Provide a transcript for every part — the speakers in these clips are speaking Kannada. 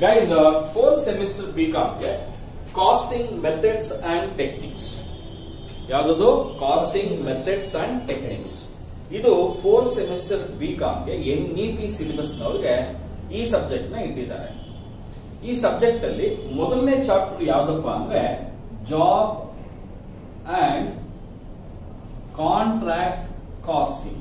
Guys, fourth semester BCom ಗೆ ಕಾಸ್ಟಿಂಗ್ ಮೆಥಡ್ಸ್ ಅಂಡ್ ಟೆಕ್ನಿಕ್ಸ್. ಯಾವುದು? Costing methods and techniques. ಇದು ಫೋರ್ತ್ ಸೆಮಿಸ್ಟರ್ BCom ಗೆ NEP ಸಿಲೆಬಸ್ ನವರಿಗೆ ಈ ಸಬ್ಜೆಕ್ಟ್ ನ ಇಟ್ಟಿದ್ದಾರೆ. ಈ ಸಬ್ಜೆಕ್ಟ್ ಅಲ್ಲಿ ಮೊದಲನೇ ಚಾಪ್ಟರ್ ಯಾವ್ದಪ್ಪ ಅಂದ್ರೆ ಜಾಬ್ ಅಂಡ್ ಕಾಂಟ್ರಾಕ್ಟ್ ಕಾಸ್ಟಿಂಗ್.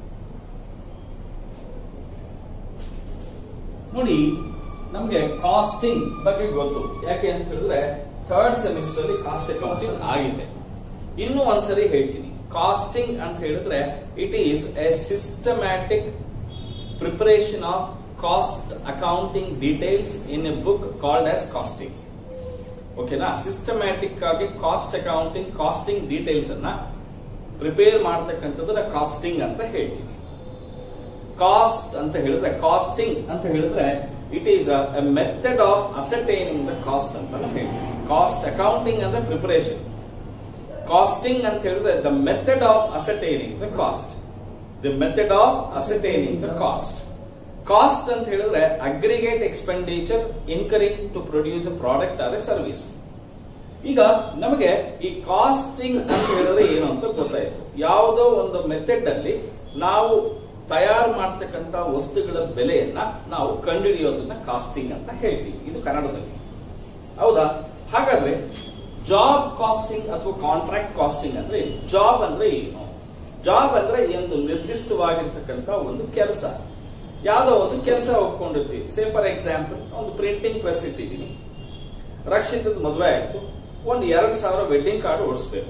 ನೋಡಿ, ನಮ್ಗೆ ಕಾಸ್ಟಿಂಗ್ ಬಗ್ಗೆ ಗೊತ್ತು. ಯಾಕೆ ಅಂತ ಹೇಳಿದ್ರೆ ಥರ್ಡ್ ಸೆಮಿಸ್ಟರ್ ಅಲ್ಲಿ ಕಾಸ್ಟ್ ಅಕೌಂಟಿಂಗ್ ಆಗಿದೆ. ಇನ್ನೂ ಒಂದ್ಸರಿ ಹೇಳ್ತೀನಿ, ಕಾಸ್ಟಿಂಗ್ ಅಂತ ಹೇಳಿದ್ರೆ it is a systematic preparation of cost accounting details in a book called as costing. ಓಕೆನಾ? ಸಿಸ್ಟಮ್ಯಾಟಿಕ್ ಆಗಿ ಕಾಸ್ಟ್ ಅಕೌಂಟಿಂಗ್ ಕಾಸ್ಟಿಂಗ್ ಡೀಟೇಲ್ಸ್ ಅನ್ನ ಪ್ರಿಪೇರ್ ಮಾಡತಕ್ಕಂಥದ್ದನ್ನ ಕಾಸ್ಟಿಂಗ್ ಅಂತ ಹೇಳ್ತೀನಿ. ಕಾಸ್ಟ್ ಅಂತ ಹೇಳಿದ್ರೆ, ಕಾಸ್ಟಿಂಗ್ ಅಂತ ಹೇಳಿದ್ರೆ it is a method of ascertaining the cost ಅಂತ ಹೇಳ್ತೀನಿ. ಕಾಸ್ಟ್ ಅಕೌಂಟಿಂಗ್ ಅಂದ್ರೆ ಪ್ರಿಪರೇಷನ್, ಕಾಸ್ಟಿಂಗ್ ಅಂತ ಹೇಳಿದ್ರೆ the method of ascertaining the cost. The method of ascertaining the cost. Cost ಅಂತ ಹೇಳಿದ್ರೆ aggregate expenditure incurring to produce a product or a service. ಈಗ ನಮಗೆ ಈ ಕಾಸ್ಟಿಂಗ್ ಅಂತ ಹೇಳಿದ್ರೆ ಏನು ಅಂತ ಗೊತ್ತಾಯ್ತು. ಯಾವುದೋ ಒಂದು ಮೆಥಡ್ ಅಲ್ಲಿ ನಾವು ತಯಾರು ಮಾಡತಕ್ಕಂತ ವಸ್ತುಗಳ ಬೆಲೆಯನ್ನ ನಾವು ಕಂಡುಹಿಡಿಯೋದನ್ನ ಕಾಸ್ಟಿಂಗ್ ಅಂತ ಹೇಳ್ತೀವಿ. ಇದು ಕನ್ನಡದಲ್ಲಿ, ಹೌದಾ? ಹಾಗಾದ್ರೆ ಜಾಬ್ ಕಾಸ್ಟಿಂಗ್ ಅಥವಾ ಕಾಂಟ್ರಾಕ್ಟ್ ಕಾಸ್ಟಿಂಗ್ ಅಂದ್ರೆ ಜಾಬ್ ಅಂದ್ರೆ ಏನು? ಜಾಬ್ ಅಂದ್ರೆ ಒಂದು ನಿರ್ದಿಷ್ಟವಾಗಿರ್ತಕ್ಕಂಥ ಒಂದು ಕೆಲಸ. ಯಾವ್ದೋ ಒಂದು ಕೆಲಸ ಒಪ್ಕೊಂಡಿರ್ತೀವಿ. ಸೇ ಫಾರ್ ಎಕ್ಸಾಂಪಲ್, ಒಂದು ಪ್ರಿಂಟಿಂಗ್ ಪ್ರೆಸ್ ಇಟ್ಟಿದ್ದೀನಿ, ರಕ್ಷಿತದ ಮದುವೆ ಆಯ್ತು, ಒಂದು 2000 ವೆಡ್ಡಿಂಗ್ ಕಾರ್ಡ್ ಓಡಿಸ್ಬೇಕು.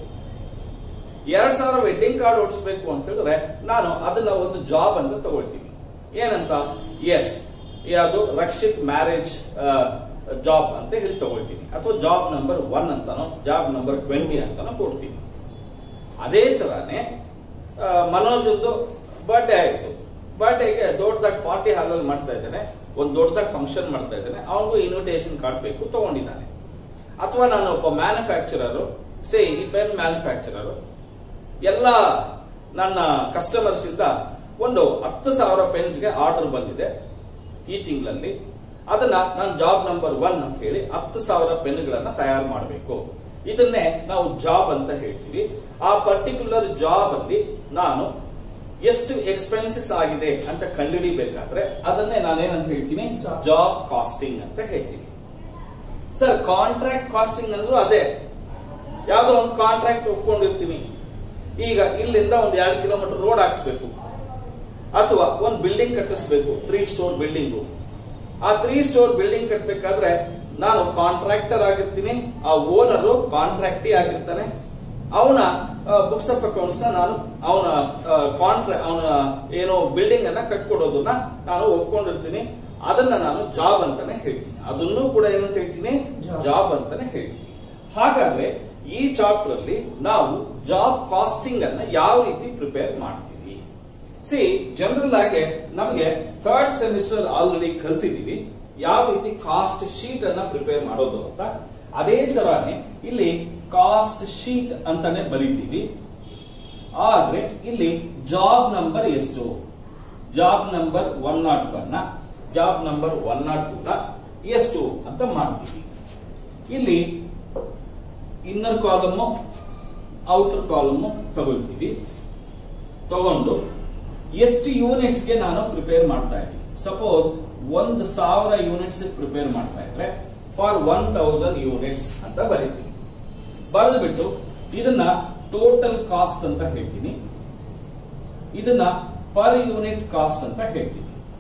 2000 ವೆಡ್ಡಿಂಗ್ ಕಾರ್ಡ್ ಓಡಿಸ್ಬೇಕು ಅಂತ ಹೇಳಿದ್ರೆ ನಾನು ಅದನ್ನ ಒಂದು ಜಾಬ್ ಅಂತ ತಗೊಳ್ತೀನಿ. ಏನಂತ? ಎಸ್, ಯಾವುದು? ರಕ್ಷಿತ್ ಮ್ಯಾರೇಜ್ ಜಾಬ್ ಅಂತ ಹೇಳಿ ತಗೊಳ್ತೀನಿ. ಅಥವಾ ಜಾಬ್ ನಂಬರ್ 1 ಅಂತಾನೋ ಜಾಬ್ ನಂಬರ್ 20 ಅಂತಾನೋ ಕೊಡ್ತೀನಿ. ಅದೇ ತರಾನೇ ಮನೋಜದ್ದು ಬರ್ಡೇ ಆಯ್ತು. ಬರ್ಡೇಗೆ ದೊಡ್ಡದಾಗಿ ಪಾರ್ಟಿ ಹಾಲ್ ಅಲ್ಲಿ ಮಾಡ್ತಾ ಇದ್ದೇನೆ, ಒಂದು ದೊಡ್ಡದಾಗಿ ಫಂಕ್ಷನ್ ಮಾಡ್ತಾ ಇದ್ದೇನೆ, ಅವನಿಗೂ ಇನ್ವಿಟೇಷನ್ ಕಾರ್ಡ್ ಬೇಕು, ತಗೊಂಡಿದ್ದಾನೆ. ಅಥವಾ ನಾನು ಒಬ್ಬ ಮ್ಯಾನುಫ್ಯಾಕ್ಚರರ್, ಸೇ ಈ ಪೆನ್ ಮ್ಯಾನುಫ್ಯಾಕ್ಚರರ್, ಎಲ್ಲ ನನ್ನ ಕಸ್ಟಮರ್ಸ್ ಇಂದ ಒಂದು 10,000 ಪೆನ್ಸ್ಗೆ ಆರ್ಡರ್ ಬಂದಿದೆ ಈ ತಿಂಗಳಲ್ಲಿ. ಅದನ್ನ ನಾನು ಜಾಬ್ ನಂಬರ್ 1 ಅಂತ ಹೇಳಿ 10,000 ಪೆನ್ಗಳನ್ನ ತಯಾರು ಮಾಡಬೇಕು. ಇದನ್ನೇ ನಾವು ಜಾಬ್ ಅಂತ ಹೇಳ್ತೀವಿ. ಆ ಪರ್ಟಿಕ್ಯುಲರ್ ಜಾಬ್ ಅಲ್ಲಿ ನಾನು ಎಷ್ಟು ಎಕ್ಸ್ಪೆನ್ಸಸ್ ಆಗಿದೆ ಅಂತ ಕಂಡುಹಿಡಿಬೇಕಾದ್ರೆ ಅದನ್ನೇ ನಾನೇನಂತ ಹೇಳ್ತೀನಿ? ಜಾಬ್ ಕಾಸ್ಟಿಂಗ್ ಅಂತ ಹೇಳ್ತೀನಿ. ಸರ್, ಕಾಂಟ್ರಾಕ್ಟ್ ಕಾಸ್ಟಿಂಗ್ ಅಂದ್ರೂ ಅದೇ. ಯಾವ್ದೋ ಒಂದು ಕಾಂಟ್ರಾಕ್ಟ್ ಒಪ್ಕೊಂಡಿರ್ತೀನಿ. ಈಗ ಇಲ್ಲಿಂದ ಒಂದು 2 ಕಿಲೋಮೀಟರ್ ರೋಡ್ ಹಾಕ್ಸ್ಬೇಕು, ಅಥವಾ ಒಂದು ಬಿಲ್ಡಿಂಗ್ ಕಟ್ಟಿಸ್ಬೇಕು, 3 ಸ್ಟೋರ್ ಬಿಲ್ಡಿಂಗು. ಆ 3 ಸ್ಟೋರ್ ಬಿಲ್ಡಿಂಗ್ ಕಟ್ಟಬೇಕಾದ್ರೆ ನಾನು ಕಾಂಟ್ರಾಕ್ಟರ್ ಆಗಿರ್ತೀನಿ, ಆ ಓನರ್ ಕಾಂಟ್ರಾಕ್ಟಿ ಆಗಿರ್ತಾನೆ. ಅವನ ಬುಕ್ಸ್ ಆಫ್ ಅಕೌಂಟ್ಸ್ ನಾನು ಅವನ ಏನೋ ಬಿಲ್ಡಿಂಗ್ ಅನ್ನ ಕಟ್ಕೊಡೋದನ್ನ ನಾನು ಒಪ್ಕೊಂಡಿರ್ತೀನಿ. ಅದನ್ನ ನಾನು ಜಾಬ್ ಅಂತಾನೆ ಹೇಳ್ತೀನಿ. ಅದನ್ನು ಕೂಡ ಏನಂತ ಹೇಳ್ತೀನಿ? ಜಾಬ್ ಅಂತಾನೆ ಹೇಳ್ತೀನಿ. ಹಾಗಾದ್ರೆ ಈ ಚಾಪ್ಟರ್ ಅಲ್ಲಿ ನಾವು ಜಾಬ್ ಕಾಸ್ಟಿಂಗ್ ಅನ್ನ ಯಾವ ರೀತಿ ಪ್ರಿಪೇರ್ ಮಾಡ್ತೀವಿ? ಸಿ, ಜನರಲ್ ಆಗಿ ನಮಗೆ ಥರ್ಡ್ ಸೆಮಿಸ್ಟರ್ ಆಲ್ರೆಡಿ ಕಲ್ತಿದೀವಿ ಯಾವ ರೀತಿ ಕಾಸ್ಟ್ ಶೀಟ್ ಅನ್ನ ಪ್ರಿಪೇರ್ ಮಾಡೋದು ಅಂತ. ಅದೇ ತರಾನೇ ಇಲ್ಲಿ ಕಾಸ್ಟ್ ಶೀಟ್ ಅಂತಾನೆ ಬರೀತೀವಿ. ಆದ್ರೆ ಇಲ್ಲಿ ಜಾಬ್ ನಂಬರ್ ಎಷ್ಟು? ಜಾಬ್ ನಂಬರ್ 101 ಜಾಬ್ ನಂಬರ್ 102 ಎಷ್ಟು ಅಂತ ಮಾಡ್ತೀವಿ. ಇಲ್ಲಿ ಇನ್ನರ್ ಕಾಲಮ್ ಔಟರ್ ಕಾಲಮ್ ತಗೊಳ್ತೀವಿ. ತಗೊಂಡು ಎಷ್ಟು ಯೂನಿಟ್ಸ್ ಗೆ ನಾನು ಪ್ರಿಪೇರ್ ಮಾಡ್ತಾ ಇದ್ದೀನಿ. ಸಪೋಸ್ 1,000 ಯೂನಿಟ್ಸ್ ಪ್ರಿಪೇರ್ ಮಾಡ್ತಾ ಇದ್ರೆ ಫಾರ್ 1,000 ಯೂನಿಟ್ಸ್ ಅಂತ ಬರೀತೀನಿ. ಬರೆದು ಬಿಟ್ಟು ಇದನ್ನ ಟೋಟಲ್ ಕಾಸ್ಟ್ ಅಂತ ಹೇಳ್ತೀನಿ. ಇದನ್ನ ಪರ್ ಯೂನಿಟ್ ಕಾಸ್ಟ್ ಅಂತ ಹೇಳ್ತೀನಿ.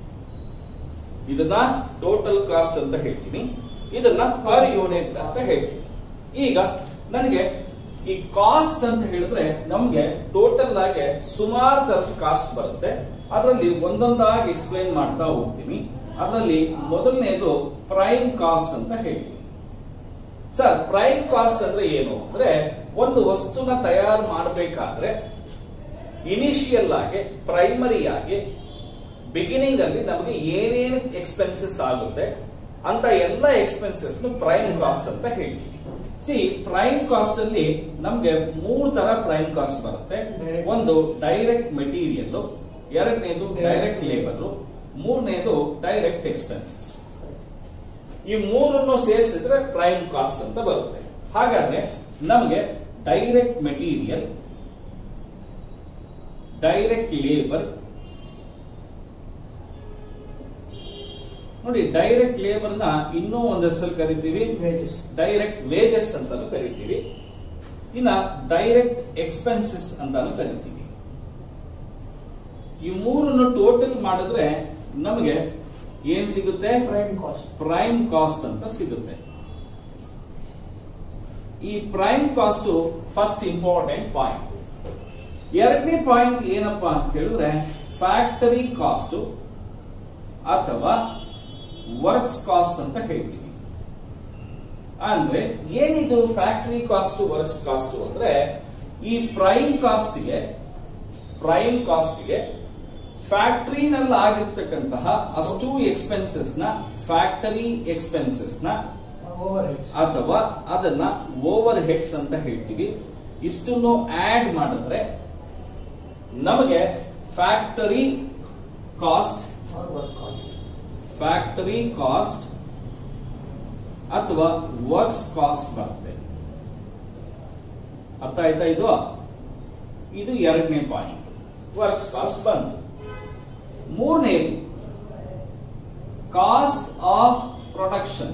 ಇದನ್ನ ಟೋಟಲ್ ಕಾಸ್ಟ್ ಅಂತ ಹೇಳ್ತೀನಿ. ಇದನ್ನ ಪರ್ ಯೂನಿಟ್ ಅಂತ ಹೇಳ್ತೀನಿ. ಈಗ ನನಗೆ ಈ ಕಾಸ್ಟ್ ಅಂತ ಹೇಳಿದ್ರೆ ನಮ್ಗೆ ಟೋಟಲ್ ಆಗಿ ಸುಮಾರು ತರದ ಕಾಸ್ಟ್ ಬರುತ್ತೆ. ಅದರಲ್ಲಿ ಒಂದೊಂದಾಗಿ ಎಕ್ಸ್ಪ್ಲೈನ್ ಮಾಡ್ತಾ ಹೋಗ್ತೀನಿ. ಅದರಲ್ಲಿ ಮೊದಲನೇದು ಪ್ರೈಮ್ ಕಾಸ್ಟ್ ಅಂತ ಹೇಳ್ತೀನಿ. ಸರ್, ಪ್ರೈಮ್ ಕಾಸ್ಟ್ ಅಂದ್ರೆ ಏನು ಅಂದ್ರೆ ಒಂದು ವಸ್ತುನ ತಯಾರು ಮಾಡಬೇಕಾದ್ರೆ ಇನಿಷಿಯಲ್ ಆಗಿ, ಪ್ರೈಮರಿ ಆಗಿ, ಬಿಗಿನಿಂಗ್ ಅಲ್ಲಿ ನಮಗೆ ಏನೇನು ಎಕ್ಸ್ಪೆನ್ಸಸ್ ಆಗುತ್ತೆ ಅಂತ ಎಲ್ಲ ಎಕ್ಸ್ಪೆನ್ಸಸ್ ಪ್ರೈಮ್ ಕಾಸ್ಟ್ ಅಂತ ಹೇಳ್ತೀವಿ. ಸಿ, ಪ್ರೈಮ್ ಕಾಸ್ಟ್ ಅಲ್ಲಿ ನಮ್ಗೆ 3 ತರ ಪ್ರೈಮ್ ಕಾಸ್ಟ್ ಬರುತ್ತೆ. ಒಂದು ಡೈರೆಕ್ಟ್ ಮೆಟೀರಿಯಲ್, ಎರಡನೇದು ಡೈರೆಕ್ಟ್ ಲೇಬರ್, ಮೂರನೇದು ಡೈರೆಕ್ಟ್ ಎಕ್ಸ್ಪೆನ್ಸಸ್. ಈ ಮೂರನ್ನು ಸೇರಿಸಿದ್ರೆ ಪ್ರೈಮ್ ಕಾಸ್ಟ್ ಅಂತ ಬರುತ್ತೆ. ಹಾಗಾದ್ರೆ ನಮಗೆ ಡೈರೆಕ್ಟ್ ಮೆಟೀರಿಯಲ್, ಡೈರೆಕ್ಟ್ ಲೇಬರ್, ನೋಡಿ ಡೈರೆಕ್ಟ್ ಲೇಬರ್ ನ ಇನ್ನೂ ಒಂದು ಹೆಸರು ಕರಿತೀವಿ ಡೈರೆಕ್ಟ್ ವೇಜಸ್ ಅಂತಾನು ಕರಿತೀವಿ, ಇನ್ನ ಡೈರೆಕ್ಟ್ ಎಕ್ಸ್ಪೆನ್ಸಸ್ ಅಂತಾನು ಕರಿತೀವಿ. ಈ ಮೂರನ್ನು ಟೋಟಲ್ ಮಾಡಿದ್ರೆ ನಮಗೆ ಏನ್ ಸಿಗುತ್ತೆ? ಪ್ರೈಮ್ ಕಾಸ್ಟ್ ಅಂತ ಸಿಗುತ್ತೆ. ಈ prime cost first important point. ಎರಡನೇ ಪಾಯಿಂಟ್ ಏನಪ್ಪಾ ಅಂತ ಹೇಳಿದ್ರೆ ಫ್ಯಾಕ್ಟರಿ ಕಾಸ್ಟ್ ಅಥವಾ ವರ್ಕ್ಸ್ ಕಾಸ್ಟ್ ಅಂತ ಹೇಳ್ತೀವಿ. ಅಂದ್ರೆ ಏನಿದು ಫ್ಯಾಕ್ಟರಿ ಕಾಸ್ಟ್ ವರ್ಕ್ಸ್ ಕಾಸ್ಟ್ ಅಂದ್ರೆ ಈ ಪ್ರೈಮ್ ಕಾಸ್ಟ್ಗೆ ಫ್ಯಾಕ್ಟರಿನಲ್ಲಿ ಆಗಿರ್ತಕ್ಕಂತಹ ಅಷ್ಟು ಎಕ್ಸ್ಪೆನ್ಸಸ್ ನ ಫ್ಯಾಕ್ಟರಿ ಎಕ್ಸ್ಪೆನ್ಸಸ್ ನ ಅಥವಾ ಅದನ್ನ ಓವರ್ ಹೆಡ್ಸ್ ಅಂತ ಹೇಳ್ತೀವಿ. ಇಷ್ಟನ್ನು ಆಡ್ ಮಾಡಿದ್ರೆ ನಮಗೆ ಫ್ಯಾಕ್ಟರಿ ಕಾಸ್ಟ್ ಅಥವಾ ವರ್ಕ್ಸ್ ಕಾಸ್ಟ್ ಬರುತ್ತೆ. ಅರ್ಥ ಆಯ್ತಾ? ಇದು ಎರಡನೇ ಪಾಯಿಂಟ್, ವರ್ಕ್ಸ್ ಕಾಸ್ಟ್ ಬಂತು. ಮೂರನೇದು cost of production.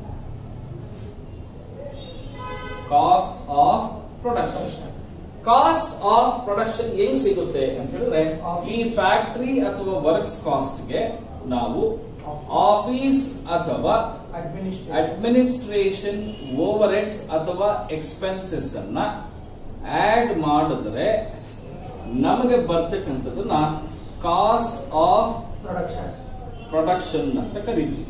Cost of production ಹೆಂಗ್ ಸಿಗುತ್ತೆ ಅಂತ ಹೇಳಿದ್ರೆ ಈ ಫ್ಯಾಕ್ಟರಿ ಅಥವಾ ವರ್ಕ್ಸ್ ಕಾಸ್ಟ್ಗೆ ನಾವು ಆಫೀಸ್ ಅಥವಾ ಅಡ್ಮಿನಿಸ್ಟ್ರೇಷನ್ ಓವರ್ ಹೆಡ್ಸ್ ಅಥವಾ ಎಕ್ಸ್ಪೆನ್ಸಸ್ ಅನ್ನ ಆಡ್ ಮಾಡಿದ್ರೆ ನಮಗೆ ಬರ್ತಕ್ಕಂಥದ್ದನ್ನ ಕಾಸ್ಟ್ ಆಫ್ ಪ್ರೊಡಕ್ಷನ್ ಅಂತ ಕರೀತೀವಿ.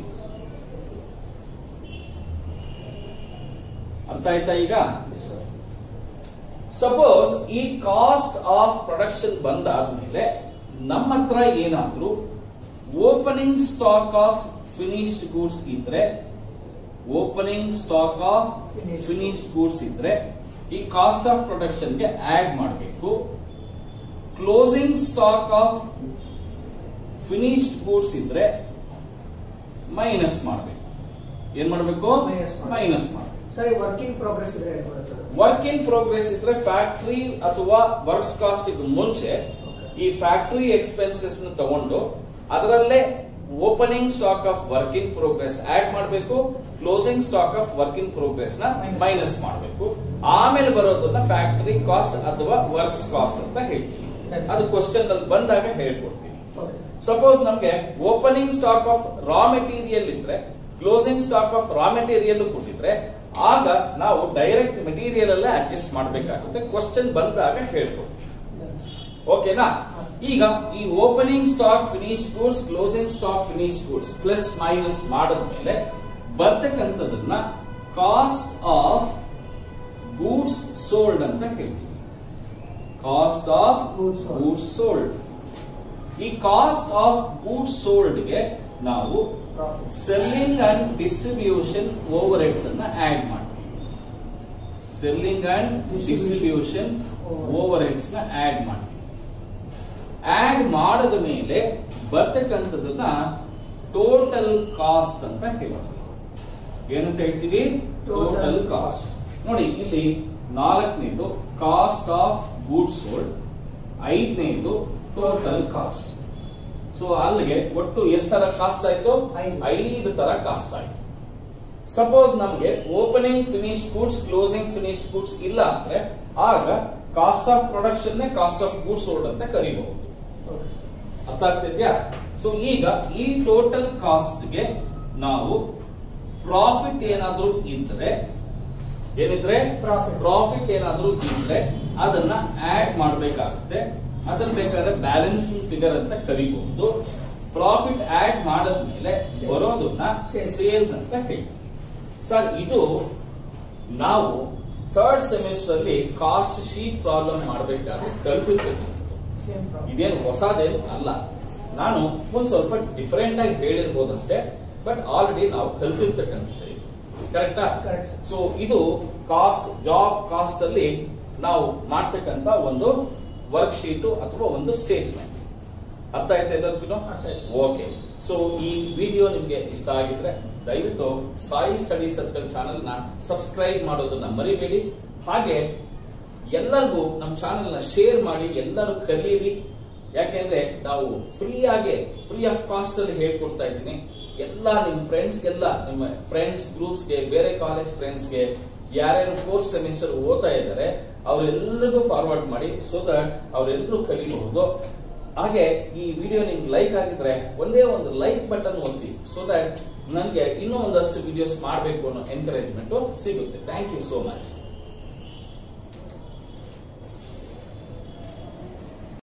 ಅರ್ಥ ಆಯ್ತಾ? ಈಗ ಸಪೋಸ್ ಈ ಕಾಸ್ಟ್ ಆಫ್ ಪ್ರೊಡಕ್ಷನ್ ಬಂದಾದ್ಮೇಲೆ ನಮ್ಮ ಹತ್ರ ಏನಾದ್ರೂ opening stock of finished goods ಇದ್ರೆ ಈ ಕಾಸ್ಟ್ ಆಫ್ ಪ್ರೊಡಕ್ಷನ್ ಗೆ ಆಡ್ ಮಾಡಬೇಕು. Closing stock of finished goods ಇದ್ರೆ ಮೈನಸ್ ಮಾಡಬೇಕು. ಏನ್ ಮಾಡಬೇಕು? ಮೈನಸ್ ಮಾಡಬೇಕು. ವರ್ಕ್ ಇನ್ ಪ್ರೋಗ್ರೆಸ್ ಇದ್ರೆ ಫ್ಯಾಕ್ಟರಿ ಅಥವಾ ವರ್ಕ್ಸ್ ಕಾಸ್ಟ್ ಮುಂಚೆ ಈ ಫ್ಯಾಕ್ಟರಿ ಎಕ್ಸ್ಪೆನ್ಸಸ್ ನ ತಗೊಂಡು ಅದರಲ್ಲೇ opening stock of work in progress add ಮಾಡಬೇಕು, closing stock of work in progress ನ ಮೈನಸ್ ಮಾಡಬೇಕು. ಆಮೇಲೆ ಬರೋದನ್ನ ಫ್ಯಾಕ್ಟರಿ ಕಾಸ್ಟ್ ಅಥವಾ ವರ್ಕ್ಸ್ ಕಾಸ್ಟ್ ಅಂತ ಹೇಳ್ತೀವಿ. ಅದು ಕ್ವಶನ್ ಅಲ್ಲಿ ಬಂದಾಗ ಹೇಳ್ಕೊಡ್ತೀನಿ. ಸಪೋಸ್ ನಮ್ಗೆ opening stock of raw material ಇದ್ರೆ closing stock of raw material ಕೊಟ್ಟಿದ್ರೆ ಆಗ ನಾವು ಡೈರೆಕ್ಟ್ ಮೆಟೀರಿಯಲ್ ಅಲ್ಲೇ ಅಡ್ಜಸ್ಟ್ ಮಾಡಬೇಕಾಗುತ್ತೆ. ಕ್ವಶನ್ ಬಂದಾಗ ಹೇಳ್ಕೊಡ್ತೀವಿ. ಓಕೆನಾ? ಈಗ ಈ opening stock finish goods, closing stock finish goods plus minus ಮಾಡಿದ್ಮೇಲೆ ಬರ್ತಕ್ಕಂಥದನ್ನ ಕಾಸ್ಟ್ ಆಫ್ ಗೂಡ್ಸ್ ಸೋಲ್ಡ್ ಅಂತ ಹೇಳ್ತೀವಿ. Cost of goods sold. ಈ ಕಾಸ್ಟ್ ಆಫ್ ಗೂಡ್ಸ್ ಸೋಲ್ಡ್ ಗೆ ನಾವು selling and distribution overheads ಅನ್ನ ಆಡ್ ಮಾಡ್ತೀವಿ. Selling and distribution overheads ನ ಆಡ್ ಮಾಡ್ತೀವಿ. ಆಡ್ ಮಾಡದ ಮೇಲೆ ಬರ್ತಕ್ಕಂಥದನ್ನ ಟೋಟಲ್ ಕಾಸ್ಟ್ ಅಂತ ಹೇಳ್ತೀವಿ. ಏನಂತ ಹೇಳ್ತೀವಿ? Total cost. ನೋಡಿ ಇಲ್ಲಿ 4ನೇದು ಕಾಸ್ಟ್ ಆಫ್ ಗೂಡ್ಸ್ ಸೋಲ್ಡ್, 5ನೇದು ಟೋಟಲ್ ಕಾಸ್ಟ್. ಸೊ ಅಲ್ಲಿಗೆ ಒಟ್ಟು ಎಷ್ಟು ತರ ಕಾಸ್ಟ್ ಆಯ್ತು? 5 ತರ ಕಾಸ್ಟ್ ಆಯ್ತು. ಸಪೋಸ್ ನಮಗೆ opening finish goods, closing finish goods ಇಲ್ಲ ಅಂದ್ರೆ ಆಗ cost of production cost of goods sold ಅಂತ ಕರಿಬಹುದು. ಅರ್ಥ ಆಗ್ತಿದ್ಯಾ? ಸೊ ಈಗ ಈ ಟೋಟಲ್ ಕಾಸ್ಟ್ ಗೆ ನಾವು ಪ್ರಾಫಿಟ್ ಏನಾದ್ರೂ ಇದ್ರೆ ಪ್ರಾಫಿಟ್ ಏನಾದ್ರೂ ಇದ್ರೆ ಅದನ್ನ ಆಡ್ ಮಾಡಬೇಕಾಗುತ್ತೆ. ಅದನ್ನ ಬೇಕಾದ್ರೆ ಬ್ಯಾಲೆನ್ಸಿಂಗ್ ಫಿಗರ್ ಅಂತ ಕರಿಬಹುದು. ಪ್ರಾಫಿಟ್ ಆಡ್ ಮಾಡದ್ಮೇಲೆ ಬರೋದನ್ನ ಸೇಲ್ಸ್ ಅಂತ ಹೇಳ್ತೀವಿ. ಸರ್, ಇದು ನಾವು 3rd ಸೆಮಿಸ್ಟರ್ ಅಲ್ಲಿ ಕಾಸ್ಟ್ ಶೀಟ್ ಪ್ರಾಬ್ಲಮ್ ಮಾಡಬೇಕಾದ್ರೆ ಕಲ್ತಿರ್ಬೇಕು. ಇದೇನು ಹೊಸದೇನು ಅಲ್ಲ. ನಾನು ಒಂದ್ ಸ್ವಲ್ಪ ಡಿಫರೆಂಟ್ ಆಗಿ ಹೇಳಿರ್ಬೋದು ಅಷ್ಟೇ, ಬಟ್ ಆಲ್ರೆಡಿ ನಾವು ಕಲ್ತಿರ್ತಕ್ಕಂಥದ್ದು. ಕರೆಕ್ಟಾ? ಸೊ ಇದು ಕಾಸ್ಟ್, ಜಾಬ್ ಕಾಸ್ಟ್ ಅಲ್ಲಿ ನಾವು ಮಾಡ್ತಕ್ಕಂತ ಒಂದು ವರ್ಕ್ ಶೀಟ್ ಅಥವಾ ಒಂದು ಸ್ಟೇಟ್ಮೆಂಟ್. ಅರ್ಥ ಆಯ್ತಾ ಎಲ್ಲರಿಗೂ? ಓಕೆ. ಸೊ ಈ ವಿಡಿಯೋ ನಿಮ್ಗೆ ಇಷ್ಟ ಆಗಿದ್ರೆ ದಯವಿಟ್ಟು ಸಾಯಿ ಸ್ಟಡಿ ಸರ್ಕಲ್ ಚಾನೆಲ್ ನ ಸಬ್ಸ್ಕ್ರೈಬ್ ಮಾಡೋದನ್ನ ಮರಿಬೇಡಿ. ಹಾಗೆ ಎಲ್ಲರಿಗೂ ನಮ್ಮ ಚಾನೆಲ್ ನ ಶೇರ್ ಮಾಡಿ, ಎಲ್ಲರೂ ಕಲೀರಿ. ಯಾಕೆಂದ್ರೆ ನಾವು ಫ್ರೀ ಆಫ್ ಕಾಸ್ಟ್ ಅಲ್ಲಿ ಹೇಳ್ಕೊಡ್ತಾ ಇದ್ದೀನಿ. ಎಲ್ಲ ನಿಮ್ಮ ಫ್ರೆಂಡ್ಸ್ಗೆಲ್ಲ, ನಿಮ್ಮ ಫ್ರೆಂಡ್ಸ್ ಗ್ರೂಪ್ಸ್ಗೆ, ಬೇರೆ ಕಾಲೇಜ್ ಫ್ರೆಂಡ್ಸ್ಗೆ, ಯಾರ್ಯಾರು 4th ಸೆಮಿಸ್ಟರ್ ಓದ್ತಾ ಇದ್ದಾರೆ ಅವರೆಲ್ಲರಿಗೂ ಫಾರ್ವರ್ಡ್ ಮಾಡಿ, ಸೊ ದಟ್ ಅವರೆಲ್ಲರೂ ಕಲಿಬಹುದು. ಹಾಗೆ ಈ ವಿಡಿಯೋ ನಿಮ್ಗೆ ಲೈಕ್ ಆಗಿದ್ರೆ ಒಂದೇ ಒಂದು ಲೈಕ್ ಬಟನ್ ಒತ್ತಿ, ಸೊ ದಟ್ ನನಗೆ ಇನ್ನೂ ಒಂದಷ್ಟು ವಿಡಿಯೋಸ್ ಮಾಡಬೇಕು ಅನ್ನೋ ಎನ್ಕರೇಜ್ಮೆಂಟ್ ಸಿಗುತ್ತೆ. Thank you so much.